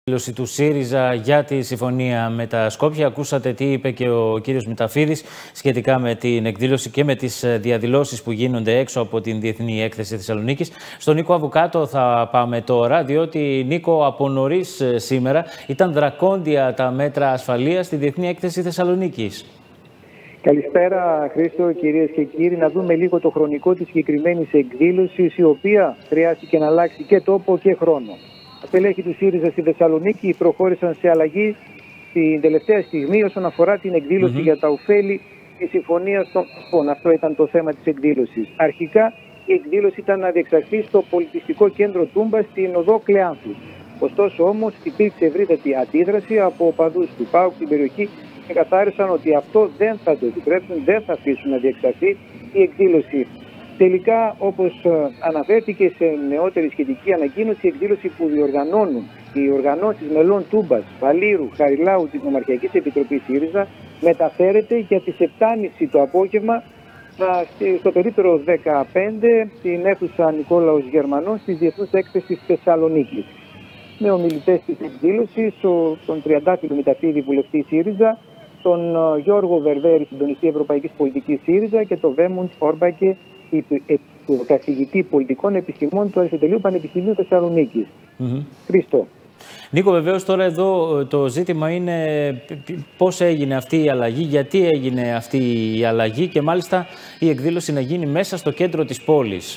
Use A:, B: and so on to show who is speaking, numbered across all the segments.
A: Δήλωση του ΣΥΡΙΖΑ για τη συμφωνία με τα Σκόπια. Ακούσατε τι είπε και ο κύριος Μηταφίδης σχετικά με την εκδήλωση και με τις διαδηλώσεις που γίνονται έξω από την Διεθνή Έκθεση Θεσσαλονίκης. Στον Νίκο Αβουκάτο θα πάμε τώρα, διότι Νίκο, από νωρίς σήμερα ήταν δρακόντια τα μέτρα ασφαλείας στη Διεθνή Έκθεση Θεσσαλονίκης.
B: Καλησπέρα, Χρήστο, κυρίες και κύριοι. Να δούμε λίγο το χρονικό της συγκεκριμένης εκδήλωσης, η οποία χρειάστηκε να αλλάξει και τόπο και χρόνο. Τα στελέχη του ΣΥΡΙΖΑ στη Θεσσαλονίκη προχώρησαν σε αλλαγή την τελευταία στιγμή όσον αφορά την εκδήλωση για τα ωφέλη της συμφωνίας των Σκόπων. Αυτό ήταν το θέμα της εκδήλωσης. Αρχικά η εκδήλωση ήταν να διεξαχθεί στο πολιτιστικό κέντρο Τούμπα στην οδό Κλεάνθους. Ωστόσο όμως υπήρξε ευρύτατη αντίδραση από οπαδούς του ΠΑΟΚ στην περιοχή και καθάρισαν ότι αυτό δεν θα το επιτρέψουν, δεν θα αφήσουν να διεξαχθεί η εκδήλωση. Τελικά, όπως αναφέρθηκε σε νεότερη σχετική ανακοίνωση, η εκδήλωση που διοργανώνουν οι οργανώσεις μελών Τούμπας, Βαλήρου, Χαριλάου της Νομαρχιακής Επιτροπής ΣΥΡΙΖΑ μεταφέρεται για τις 7.30 το απόγευμα στο περίπτερο 15 στην αίθουσα Νικόλαος Γερμανός της Διεθνούς Έκθεσης Θεσσαλονίκης. Με ομιλητές της εκδήλωσης, τον Τριαντάφυλλο Μηταφίδη, βουλευτή ΣΥΡΙΖΑ, τον Γιώργο Βερβέρη, συντονιστή Ευρωπαϊκής Πολιτικής ΣΥΡΙΖΑ και τον Βέμουντ Όρμπακε, καθηγητή πολιτικών επιστημών του Αριστοτελείου Πανεπιστημίου Θεσσαλονίκης. Χρήστο.
A: Νίκο, βεβαίως τώρα εδώ το ζήτημα είναι πώς έγινε αυτή η αλλαγή, γιατί έγινε αυτή η αλλαγή και μάλιστα η εκδήλωση να γίνει μέσα στο κέντρο της πόλης.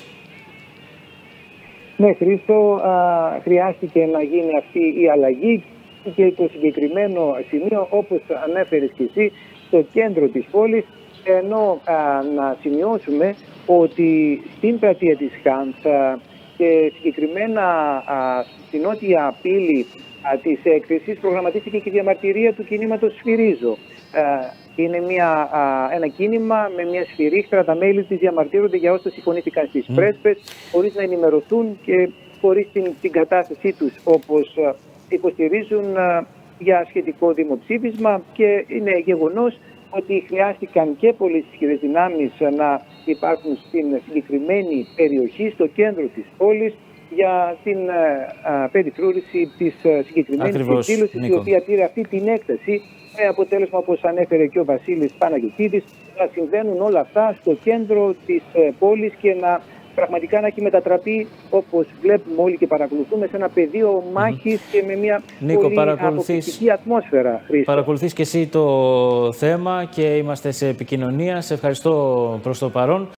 B: Ναι, Χρήστο, χρειάστηκε να γίνει αυτή η αλλαγή και το συγκεκριμένο σημείο, όπως ανέφερες και εσύ, στο κέντρο της πόλης, ενώ να σημειώσουμε ότι στην πλατεία της Χάνθ και συγκεκριμένα στην νότια πύλη της έκθεσης προγραμματίστηκε και η διαμαρτυρία του κινήματος Σφυρίζω. Είναι ένα κίνημα με μια σφυρίχτρα, τα μέλη της διαμαρτύρονται για όσα συμφωνήθηκαν στις πρέσπες, χωρίς να ενημερωθούν και χωρίς την κατάθεσή τους, όπως υποστηρίζουν για σχετικό δημοψήφισμα, και είναι γεγονός ότι χρειάστηκαν και πολλές ισχυρές δυνάμεις να υπάρχουν στην συγκεκριμένη περιοχή, στο κέντρο της πόλης, για την περιφρούρηση της συγκεκριμένης εκδήλωσης, η οποία πήρε αυτή την έκταση, με αποτέλεσμα, όπως ανέφερε και ο Βασίλης Παναγιωτίδης, να συμβαίνουν όλα αυτά στο κέντρο της πόλης και πραγματικά να έχει μετατραπεί, όπως βλέπουμε όλοι και παρακολουθούμε, σε ένα πεδίο μάχης και με μια πολύ αποκλειστική ατμόσφαιρα.
A: Παρακολουθείς και εσύ το θέμα και είμαστε σε επικοινωνία. Σε ευχαριστώ προς το παρόν.